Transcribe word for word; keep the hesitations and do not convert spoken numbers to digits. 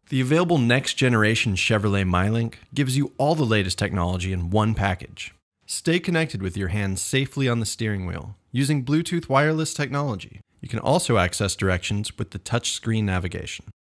The available next-generation Chevrolet MyLink gives you all the latest technology in one package. Stay connected with your hands safely on the steering wheel using Bluetooth wireless technology. You can also access directions with the touchscreen navigation.